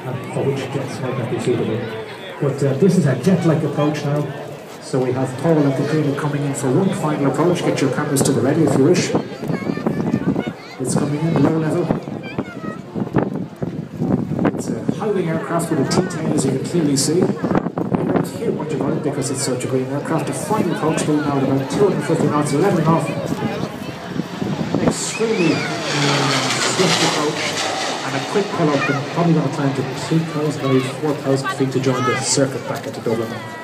for which jets might not be suitable. But this is a jet-like approach now. So we have Paul and Katrina coming in for one final approach. Get your cameras to the ready if you wish. It's coming in low level. It's a Howling aircraft with a T-tail, as you can clearly see. You won't hear much about it because it's such a green aircraft. The final approach speed now at about 250 knots, leveling off. Extremely swift approach. And a quick pull-up, and probably going to climb to 3,000 or 4,000 feet to join the circuit back at the Dublin.